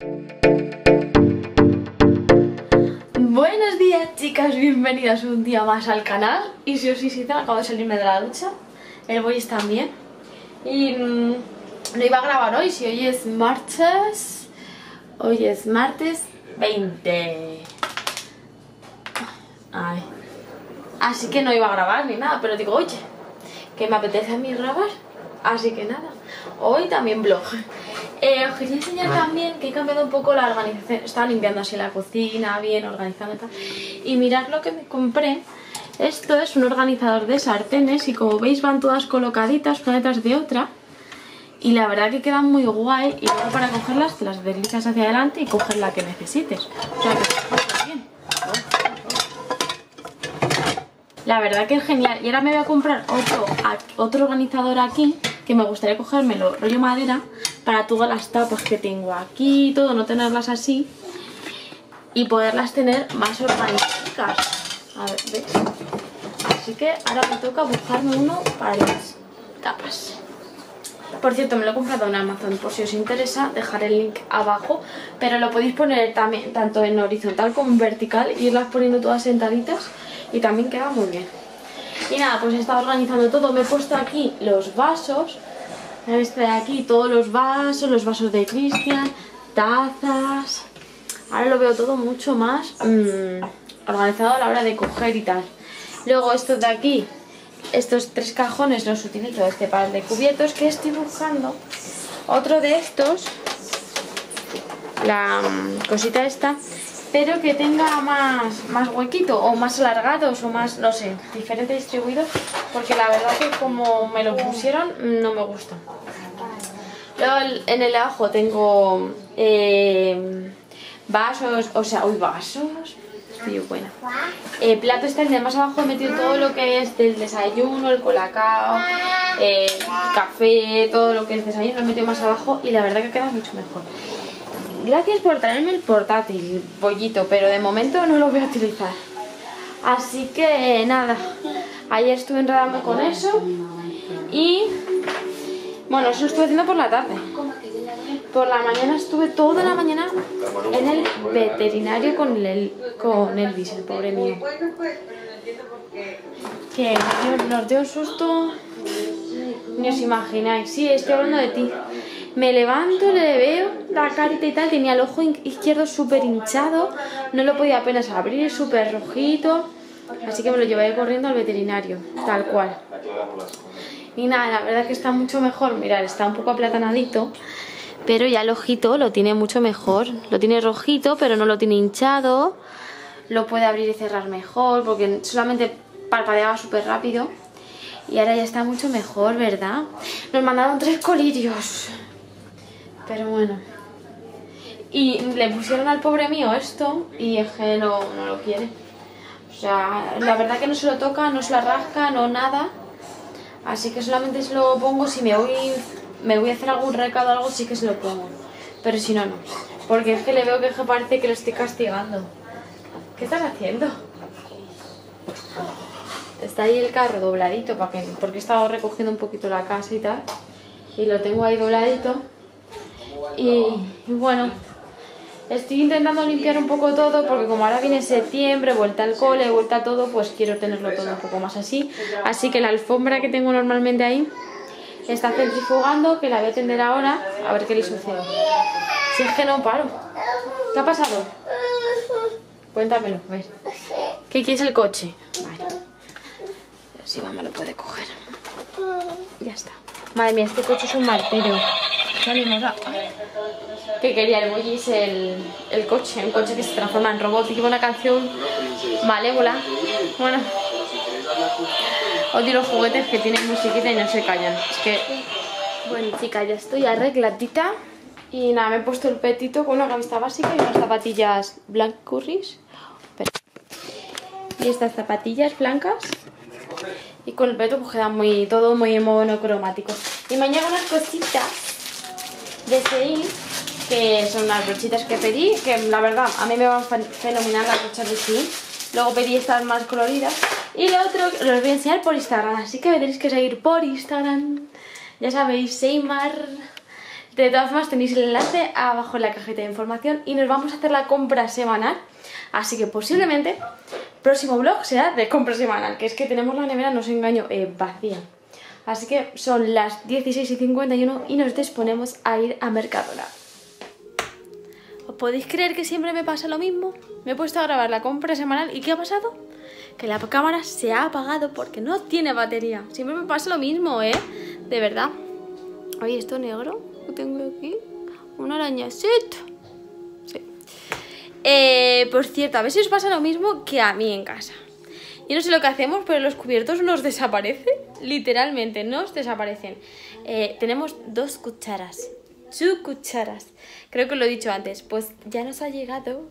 Buenos días, chicas, bienvenidas un día más al canal. Y si os sois sincera, acabo de salirme de la ducha. El Boys también. Y no iba a grabar hoy, si hoy es martes. Hoy es martes 20. Ay. Así que no iba a grabar ni nada, pero digo, oye, que me apetece a mí grabar. Así que nada, hoy también vlog. Os quería enseñar también que he cambiado un poco la organización. Estaba limpiando así la cocina, bien organizando y tal. Y mirad lo que me compré. Esto es un organizador de sartenes y como veis van todas colocaditas una detrás de otra. Y la verdad que quedan muy guay. Y luego para cogerlas te las deslizas hacia adelante y coges la que necesites. O sea que está bien. La verdad que es genial. Y ahora me voy a comprar otro organizador aquí, que me gustaría cogérmelo rollo madera, para todas las tapas que tengo aquí y todo, no tenerlas así y poderlas tener más organizadas. A ver, ¿ves? Así que ahora me toca buscarme uno para las tapas. Por cierto, me lo he comprado en Amazon, por si os interesa, dejaré el link abajo, pero lo podéis poner también tanto en horizontal como en vertical, irlas poniendo todas sentaditas y también queda muy bien. Y nada, pues he estado organizando todo. Me he puesto aquí los vasos. Este de aquí, todos los vasos de Cristian, tazas. Ahora lo veo todo mucho más organizado a la hora de coger y tal. Luego estos de aquí, estos 3 cajones los utilizo, este para el de cubiertos, que estoy buscando otro de estos, la cosita esta, pero que tenga más huequito o más alargados o más, no sé, diferente distribuidos, porque la verdad que como me lo pusieron no me gusta. Luego en el abajo tengo vasos, o sea, vasos, estoy buena. Plato está el de más abajo, he metido todo lo que es del desayuno, el colacao, café, todo lo que es desayuno, lo he metido más abajo y la verdad que queda mucho mejor. Gracias por traerme el portátil, pollito, pero de momento no lo voy a utilizar. Así que nada, ayer estuve enredando con eso y bueno, eso lo estuve haciendo por la tarde. Por la mañana estuve toda la mañana en el veterinario con Elvis, el pobre mío. Que nos dio un susto, ni os imagináis. Sí, estoy hablando de ti. Me levanto, le veo la carita y tal, tenía el ojo izquierdo súper hinchado, no lo podía apenas abrir, súper rojito, así que me lo llevé corriendo al veterinario, tal cual. Y nada, la verdad que está mucho mejor, mirad, está un poco aplatanadito, pero ya el ojito lo tiene mucho mejor, lo tiene rojito, pero no lo tiene hinchado, lo puede abrir y cerrar mejor, porque solamente parpadeaba súper rápido, y ahora ya está mucho mejor, ¿verdad? Nos mandaron 3 colirios. Pero bueno. Y le pusieron al pobre mío esto y es que no lo quiere. O sea, la verdad que no se lo toca, no se lo rasca, no nada. Así que solamente se lo pongo si me voy a hacer algún recado o algo, sí que se lo pongo. Pero si no, no. Porque es que le veo que parece que lo estoy castigando. ¿Qué estás haciendo? Está ahí el carro dobladito porque he estado recogiendo un poquito la casa y tal. Y lo tengo ahí dobladito. Y bueno, estoy intentando limpiar un poco todo porque como ahora viene septiembre, vuelta al cole, vuelta a todo, pues quiero tenerlo todo un poco más así. Así que la alfombra que tengo normalmente ahí está centrifugando, que la voy a tender ahora, a ver qué le sucede. Si es que no paro. ¿Qué ha pasado? Cuéntamelo, a ver. ¿Qué quieres el coche? Vale. A ver si mamá lo puede coger. Ya está. Madre mía, este coche es un martirio. Salimos a... Que quería el Boyis el coche, un coche que se transforma en robot y lleva una canción malévola. Bueno, odio los juguetes que tienen musiquita y no se callan. Es que... Bueno, chicas, ya estoy arregladita. Y nada, me he puesto el petito con una camiseta básica y unas zapatillas black curries. Y estas zapatillas blancas. Y con el peto pues queda todo muy monocromático. Y me han llegado unas cositas de Shein, que son unas brochitas que pedí, que la verdad a mí me van fenomenal las brochas de Shein. Luego pedí estas más coloridas. Y lo otro los voy a enseñar por Instagram, así que me tenéis que seguir por Instagram. Ya sabéis, Seymar De todas formas tenéis el enlace abajo en la cajita de información y nos vamos a hacer la compra semanal. Así que posiblemente el próximo vlog será de compra semanal, que es que tenemos la nevera, no os engaño, vacía. Así que son las 16:51 y nos disponemos a ir a Mercadona. ¿Os podéis creer que siempre me pasa lo mismo? Me he puesto a grabar la compra semanal y ¿qué ha pasado? Que la cámara se ha apagado porque no tiene batería. Siempre me pasa lo mismo, ¿eh? De verdad. Oye, esto negro que tengo aquí, una arañacita. Sí. Por cierto, a ver si os pasa lo mismo que a mí en casa. Yo no sé lo que hacemos, pero los cubiertos nos desaparecen. Literalmente, nos desaparecen. Tenemos 2 cucharas. 2 cucharas. Creo que lo he dicho antes. Pues ya nos ha llegado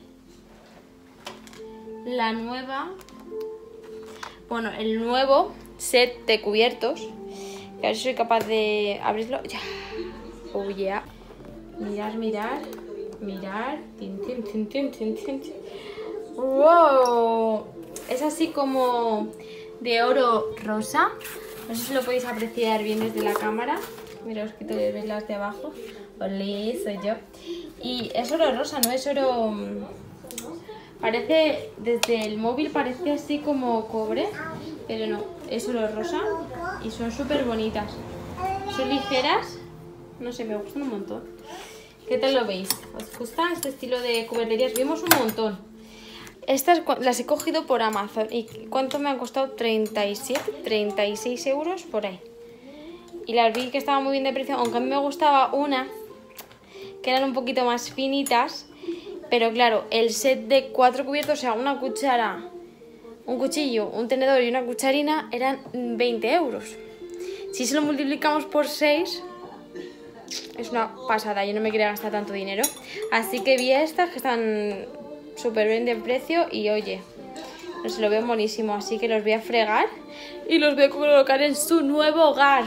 la nueva... Bueno, el nuevo set de cubiertos. A ver si soy capaz de abrirlo. Ya. Oh, yeah. Mirar, mirar. Mirar. Tin, tin, tin, tin, tin, tin. ¡Wow! Es así como de oro rosa. No sé si lo podéis apreciar bien desde la cámara. Mira, os quito de velas de abajo. Olé, soy yo. Y es oro rosa, no es oro... Parece, desde el móvil parece así como cobre, pero no, es oro rosa y son súper bonitas. Son ligeras, no sé, me gustan un montón. ¿Qué tal lo veis? ¿Os gusta este estilo de cuberterías? Vimos un montón. Estas las he cogido por Amazon. ¿Y cuánto me han costado? 37, 36 euros por ahí. Y las vi que estaban muy bien de precio, aunque a mí me gustaba una que eran un poquito más finitas. Pero claro, el set de 4 cubiertos, o sea, una cuchara, un cuchillo, un tenedor y una cucharina eran 20 euros. Si se lo multiplicamos por 6, es una pasada. Yo no me quería gastar tanto dinero. Así que vi estas que están súper bien de precio y oye, no se lo veo buenísimo. Así que los voy a fregar y los voy a colocar en su nuevo hogar.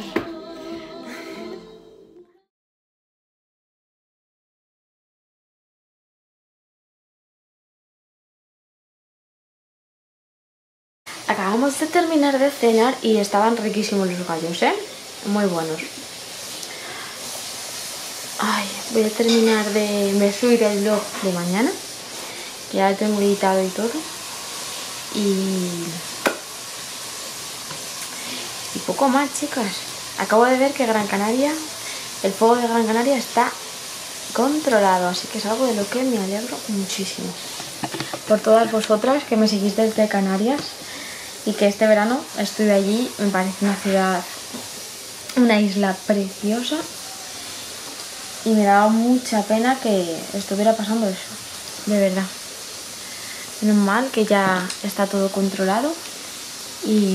Acabamos de terminar de cenar y estaban riquísimos los gallos, ¿eh? Muy buenos. Ay, voy a terminar de subir el vlog de mañana, que ya lo tengo editado y todo. Y poco más, chicas. Acabo de ver que Gran Canaria, el fuego de Gran Canaria está controlado, así que es algo de lo que me alegro muchísimo. Por todas vosotras que me seguís desde Canarias y que este verano estuve allí, me parece una ciudad, una isla preciosa y me daba mucha pena que estuviera pasando eso, de verdad. Menos mal que ya está todo controlado y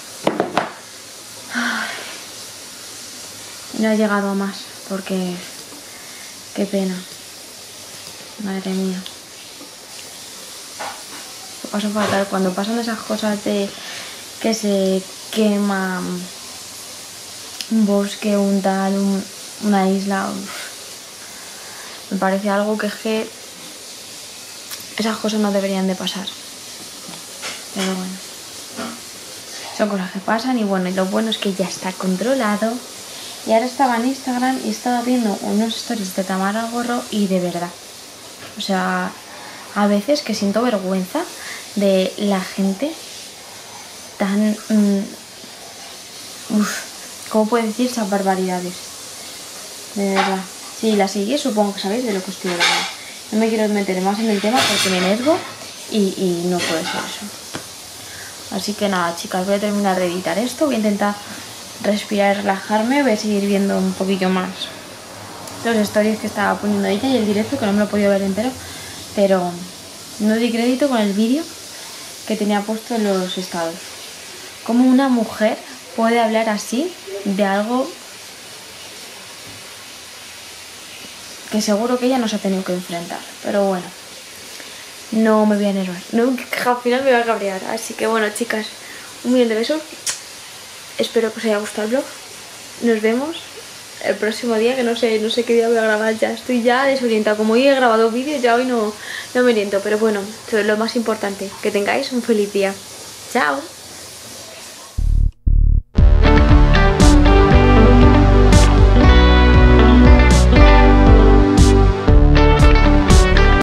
no he llegado a más porque qué pena, madre mía. Lo paso fatal cuando pasan esas cosas de que se quema un bosque, un tal, una isla. Me parece algo que es que esas cosas no deberían de pasar. Pero bueno, son cosas que pasan y bueno, y lo bueno es que ya está controlado. Y ahora estaba en Instagram y estaba viendo unos stories de Tamara Gorro y de verdad, o sea, a veces que siento vergüenza de la gente tan... ¿cómo puede decir esas barbaridades? De verdad. Si la seguís, supongo que sabéis de lo que estoy hablando. No me quiero meter más en el tema porque me enervo y no puede ser eso. Así que nada, chicas, voy a terminar de editar esto. Voy a intentar respirar y relajarme. Voy a seguir viendo un poquillo más los stories que estaba poniendo ella y el directo, que no me lo he podido ver entero. Pero no di crédito con el vídeo que tenía puesto en los estados. ¿Cómo una mujer puede hablar así de algo que seguro que ella no se ha tenido que enfrentar? Pero bueno, no me voy a enervar, no, que al final me voy a cabrear. Así que bueno, chicas, un millón de besos. Espero que os haya gustado el vlog. Nos vemos el próximo día, que no sé qué día voy a grabar ya. Estoy ya desorientada. Como hoy he grabado vídeos, ya hoy no me oriento. Pero bueno, eso es lo más importante. Que tengáis un feliz día. Chao.